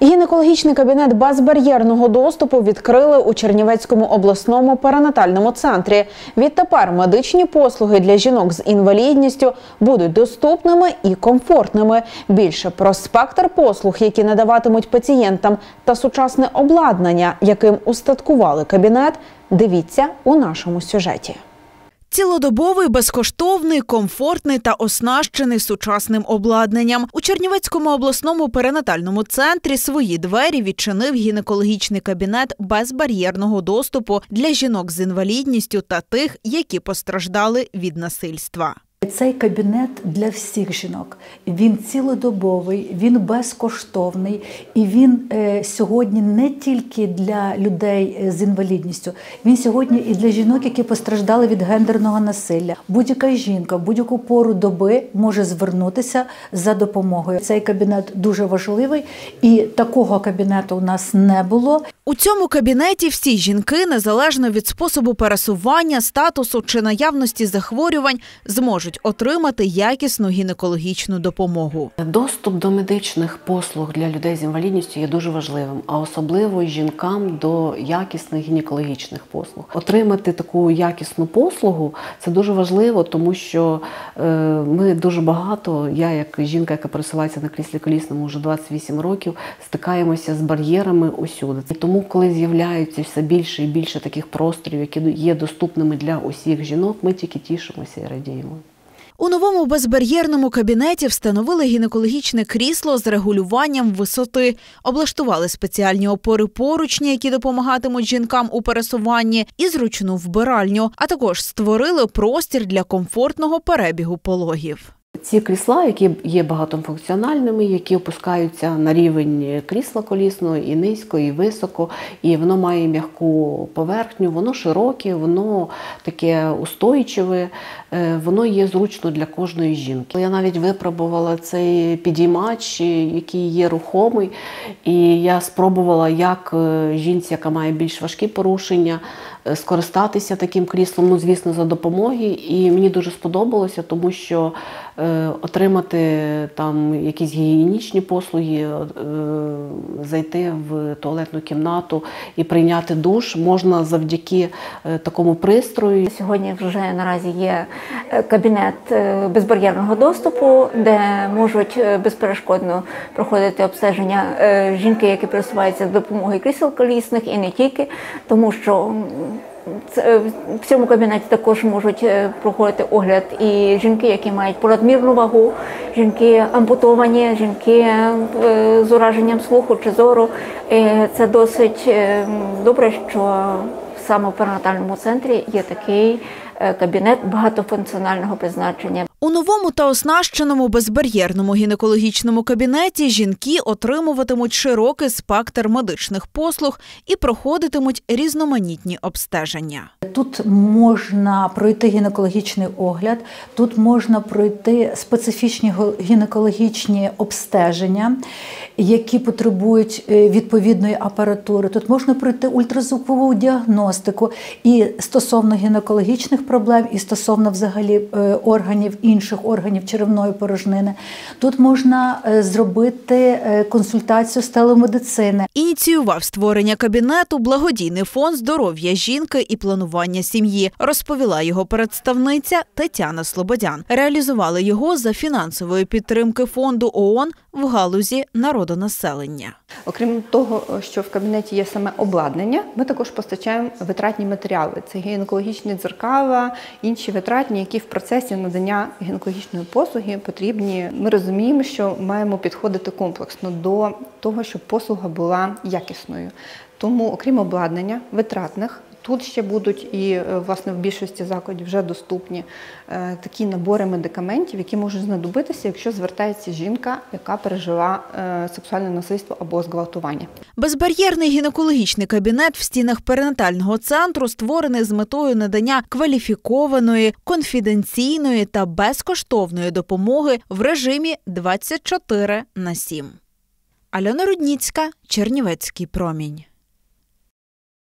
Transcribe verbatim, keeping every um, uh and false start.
Гінекологічний кабінет безбар'єрного доступу відкрили у Чернівецькому обласному перинатальному центрі. Відтепер медичні послуги для жінок з інвалідністю будуть доступними і комфортними. Більше про спектр послуг, які надаватимуть пацієнтам, та сучасне обладнання, яким устаткували кабінет, дивіться у нашому сюжеті. Цілодобовий, безкоштовний, комфортний та оснащений сучасним обладнанням. У Чернівецькому обласному перинатальному центрі свої двері відчинив гінекологічний кабінет безбар'єрного доступу для жінок з інвалідністю та тих, які постраждали від насильства. Цей кабінет для всіх жінок. Він цілодобовий, він безкоштовний і він е, сьогодні не тільки для людей з інвалідністю, він сьогодні і для жінок, які постраждали від гендерного насилля. Будь-яка жінка в будь-яку пору доби може звернутися за допомогою. Цей кабінет дуже важливий і такого кабінету у нас не було. У цьому кабінеті всі жінки, незалежно від способу пересування, статусу чи наявності захворювань, зможуть отримати якісну гінекологічну допомогу. Доступ до медичних послуг для людей з інвалідністю є дуже важливим, а особливо жінкам до якісних гінекологічних послуг. Отримати таку якісну послугу – це дуже важливо, тому що е, ми дуже багато, я як жінка, яка пересувається на кріслі колісному вже двадцять вісім років, стикаємося з бар'єрами усюди. І тому, коли з'являються все більше і більше таких просторів, які є доступними для усіх жінок, ми тільки тішимося і радіємо. У новому безбар'єрному кабінеті встановили гінекологічне крісло з регулюванням висоти, облаштували спеціальні опори-поручні, які допомагатимуть жінкам у пересуванні, і зручну вбиральню, а також створили простір для комфортного перебігу пологів. Ці крісла, які є багатофункціональними, які опускаються на рівень крісла колісного і низько, і високо, і воно має м'яку поверхню, воно широке, воно таке устойчиве, воно є зручно для кожної жінки. Я навіть випробувала цей підіймач, який є рухомий, і я спробувала, як жінці, яка має більш важкі порушення, скористатися таким кріслом, ну, звісно, за допомоги. І мені дуже сподобалося, тому що е, отримати там якісь гігієнічні послуги, е, зайти в туалетну кімнату і прийняти душ можна завдяки е, такому пристрою. Сьогодні вже наразі є кабінет безбар'єрного доступу, де можуть безперешкодно проходити обстеження жінки, які пересуваються з допомогою крісел колісних, і не тільки, тому що в цьому кабінеті також можуть проходити огляд і жінки, які мають понадмірну вагу, жінки ампутовані, жінки з ураженням слуху чи зору. Це досить добре, що саме в перинатальному центрі є такий кабінет багатофункціонального призначення. У новому та оснащеному безбар'єрному гінекологічному кабінеті жінки отримуватимуть широкий спектр медичних послуг і проходитимуть різноманітні обстеження. Тут можна пройти гінекологічний огляд, тут можна пройти специфічні гінекологічні обстеження, які потребують відповідної апаратури. Тут можна пройти ультразвукову діагностику і стосовно гінекологічних проблем, і стосовно взагалі органів, інших органів черевної порожнини. Тут можна зробити консультацію з телемедицини. Ініціював створення кабінету благодійний фонд здоров'я жінки і планування сім'ї, розповіла його представниця Тетяна Слободян. Реалізували його за фінансової підтримки фонду ООН в галузі народонаселення. Окрім того, що в кабінеті є саме обладнання, ми також постачаємо витратні матеріали. Це гінекологічні дзеркала, інші витратні, які в процесі надання гінекологічної послуги потрібні. Ми розуміємо, що маємо підходити комплексно до того, щоб послуга була якісною. Тому, окрім обладнання витратних, тут ще будуть і, власне, в більшості закладів вже доступні е, такі набори медикаментів, які можуть знадобитися, якщо звертається жінка, яка пережила е, сексуальне насильство або зґвалтування. Безбар'єрний гінекологічний кабінет в стінах перинатального центру створений з метою надання кваліфікованої, конфіденційної та безкоштовної допомоги в режимі двадцять чотири на сім. Альона Рудніцька, Чернівецький промінь.